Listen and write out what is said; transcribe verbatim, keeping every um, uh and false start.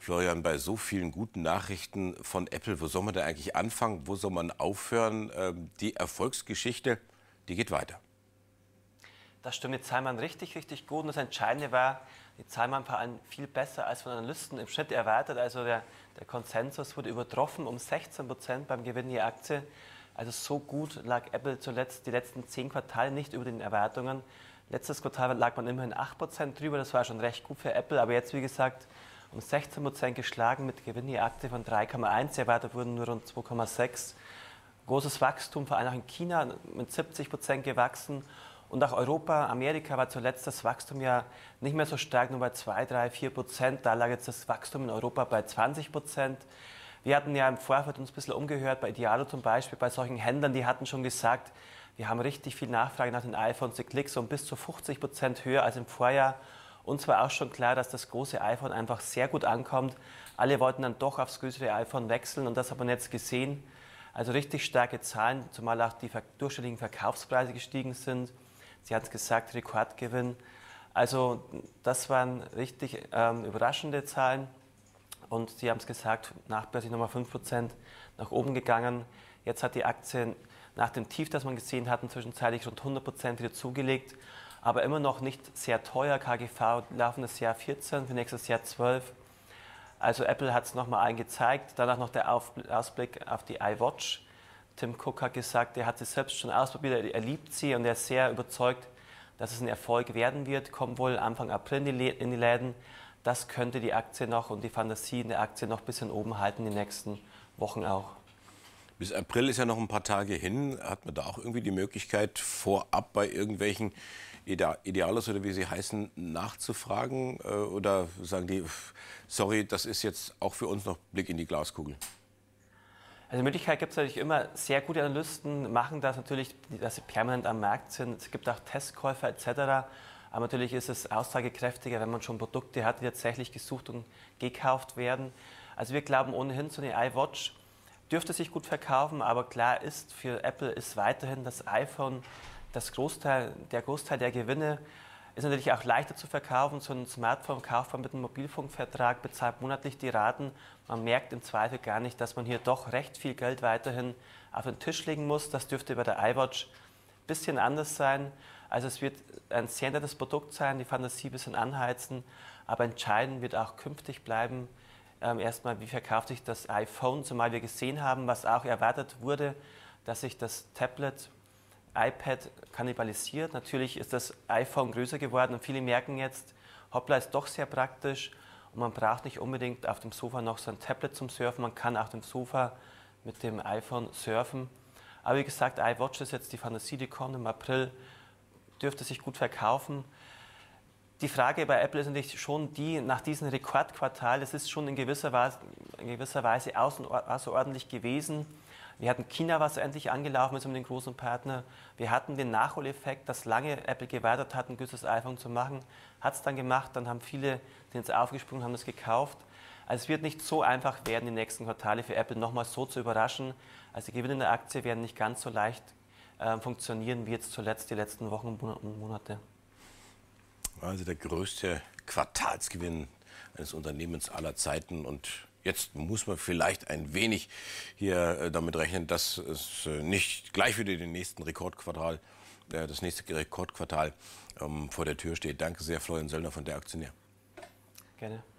Florian, bei so vielen guten Nachrichten von Apple, wo soll man da eigentlich anfangen? Wo soll man aufhören? Ähm, die Erfolgsgeschichte, die geht weiter. Das stimmt, die Zahlen waren richtig, richtig gut. Und das Entscheidende war, die Zahlen waren vor allem viel besser als von Analysten im Schnitt erwartet. Also der, der Konsensus wurde übertroffen um sechzehn Prozent beim Gewinn je Aktie. Also so gut lag Apple zuletzt die letzten zehn Quartale nicht über den Erwartungen. Letztes Quartal lag man immerhin acht Prozent drüber, das war schon recht gut für Apple. Aber jetzt, wie gesagt, um sechzehn Prozent geschlagen mit Gewinn je Aktie von drei Komma eins. Erwartet wurden nur rund zwei Komma sechs. Großes Wachstum, vor allem auch in China, mit siebzig Prozent gewachsen. Und auch Europa, Amerika war zuletzt das Wachstum ja nicht mehr so stark, nur bei zwei, drei, vier Prozent. Da lag jetzt das Wachstum in Europa bei zwanzig Prozent. Wir hatten ja im Vorfeld uns ein bisschen umgehört, bei Idealo zum Beispiel, bei solchen Händlern, die hatten schon gesagt, wir haben richtig viel Nachfrage nach den iPhones, die Klicks um bis zu fünfzig Prozent höher als im Vorjahr. Uns war auch schon klar, dass das große iPhone einfach sehr gut ankommt. Alle wollten dann doch aufs größere iPhone wechseln und das hat man jetzt gesehen. Also richtig starke Zahlen, zumal auch die durchschnittlichen Verkaufspreise gestiegen sind. Sie hat es gesagt, Rekordgewinn. Also das waren richtig ähm, überraschende Zahlen. Und Sie haben es gesagt, nachbörslich nochmal fünf Prozent nach oben gegangen. Jetzt hat die Aktie nach dem Tief, das man gesehen hatten, zwischenzeitlich rund hundert Prozent wieder zugelegt. Aber immer noch nicht sehr teuer. K G V laufendes Jahr vierzehn, für nächstes Jahr zwölf. Also Apple hat es nochmal eingezeigt. Danach noch der Ausblick auf die iWatch. Tim Cook hat gesagt, er hat sie selbst schon ausprobiert, er liebt sie und er ist sehr überzeugt, dass es ein Erfolg werden wird. Kommt wohl Anfang April in die Läden. Das könnte die Aktie noch und die Fantasie in der Aktie noch ein bisschen oben halten in den nächsten Wochen auch. Bis April ist ja noch ein paar Tage hin. Hat man da auch irgendwie die Möglichkeit, vorab bei irgendwelchen Idealos oder wie sie heißen, nachzufragen? Oder sagen die, sorry, das ist jetzt auch für uns noch Blick in die Glaskugel? Also die Möglichkeit gibt es natürlich immer. Sehr gute Analysten machen das natürlich, dass sie permanent am Markt sind. Es gibt auch Testkäufer et cetera. Aber natürlich ist es aussagekräftiger, wenn man schon Produkte hat, die tatsächlich gesucht und gekauft werden. Also wir glauben ohnehin, so eine iWatch dürfte sich gut verkaufen. Aber klar ist, für Apple ist weiterhin das iPhone das Großteil, der Großteil der Gewinne. Ist natürlich auch leichter zu verkaufen. So ein Smartphone kauft man mit einem Mobilfunkvertrag, bezahlt monatlich die Raten. Man merkt im Zweifel gar nicht, dass man hier doch recht viel Geld weiterhin auf den Tisch legen muss. Das dürfte bei der iWatch ein bisschen anders sein. Also es wird ein sehr nettes Produkt sein, die Fantasie ein bisschen anheizen. Aber entscheidend wird auch künftig bleiben, ähm, erstmal, wie verkauft sich das iPhone, zumal wir gesehen haben, was auch erwartet wurde, dass sich das Tablet iPad kannibalisiert. Natürlich ist das iPhone größer geworden und viele merken jetzt, hoppla, ist doch sehr praktisch und man braucht nicht unbedingt auf dem Sofa noch so ein Tablet zum Surfen. Man kann auf dem Sofa mit dem iPhone surfen. Aber wie gesagt, iWatch ist jetzt die Fantasie, die kommt im April, dürfte sich gut verkaufen. Die Frage bei Apple ist natürlich schon die, nach diesem Rekordquartal, das ist schon in gewisser Weise, in gewisser Weise außerordentlich gewesen. Wir hatten China, was endlich angelaufen ist mit den großen Partner. Wir hatten den Nachholeffekt, dass lange Apple gewartet hat, ein gutes iPhone zu machen. Hat es dann gemacht, dann haben viele, die jetzt aufgesprungen haben, das gekauft. Also es wird nicht so einfach werden, die nächsten Quartale für Apple nochmal so zu überraschen. Also die Gewinne in der Aktie werden nicht ganz so leicht äh, funktionieren, wie jetzt zuletzt die letzten Wochen und Monate. Also der größte Quartalsgewinn eines Unternehmens aller Zeiten. Und jetzt muss man vielleicht ein wenig hier damit rechnen, dass es nicht gleich wieder den nächsten Rekordquartal, das nächste Rekordquartal vor der Tür steht. Danke sehr, Florian Söllner von der Aktionär. Gerne.